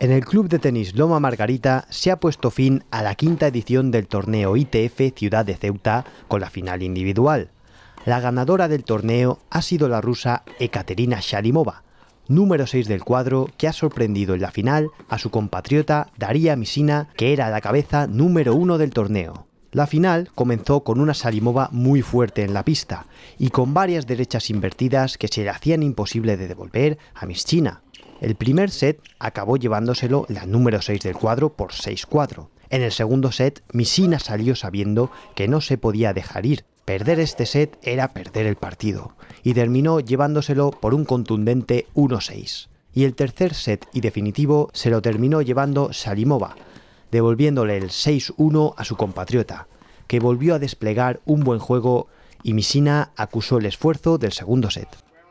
En el Club de Tenis Loma Margarita se ha puesto fin a la quinta edición del torneo ITF Ciudad de Ceuta con la final individual. La ganadora del torneo ha sido la rusa Ekaterina Shalimova, número 6 del cuadro, que ha sorprendido en la final a su compatriota Daria Misina, que era la cabeza número 1 del torneo. La final comenzó con una Shalimova muy fuerte en la pista y con varias derechas invertidas que se le hacían imposible de devolver a Misina. El primer set acabó llevándoselo la número 6 del cuadro por 6-4. En el segundo set, Misina salió sabiendo que no se podía dejar ir. Perder este set era perder el partido, y terminó llevándoselo por un contundente 1-6. Y el tercer set y definitivo se lo terminó llevando Shalimova, devolviéndole el 6-1 a su compatriota, que volvió a desplegar un buen juego y Misina acusó el esfuerzo del segundo set.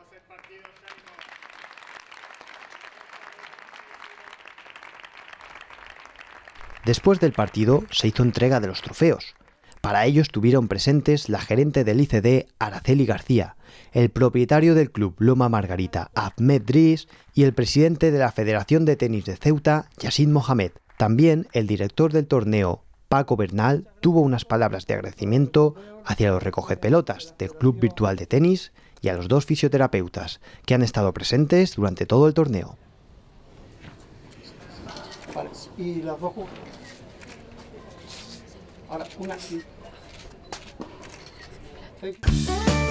Después del partido se hizo entrega de los trofeos. Para ello estuvieron presentes la gerente del ICD, Araceli García, el propietario del club Loma Margarita, Ahmed Driss, y el presidente de la Federación de Tenis de Ceuta, Yacine Mohamed. También el director del torneo, Paco Bernal, tuvo unas palabras de agradecimiento hacia los recogepelotas del Club Virtual de Tenis y a los dos fisioterapeutas que han estado presentes durante todo el torneo. Vale, y las dos. Ahora, una.